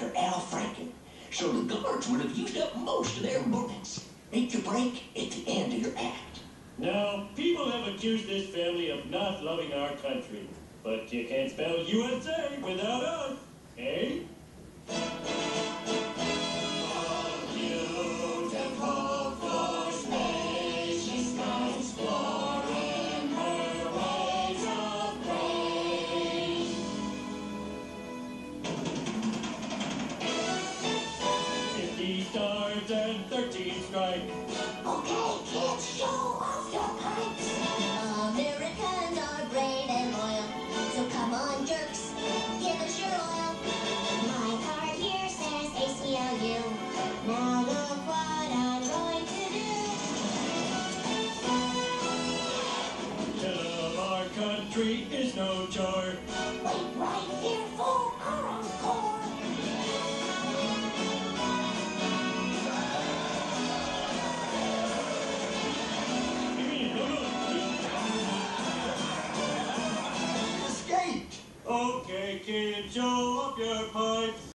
after Al Franken, so the guards would have used up most of their bullets. Make your break at the end of your act. Now, people have accused this family of not loving our country, but you can't spell USA without us, eh? Stars and 13 stripes. Okay, kids, show off your pipes. Americans are brave and loyal, so come on, jerks, give us your oil. My card here says ACLU. Now look what I'm going to do. To love our country is no chore. Wait right here for our encore. Okay, kids, show up your pipes.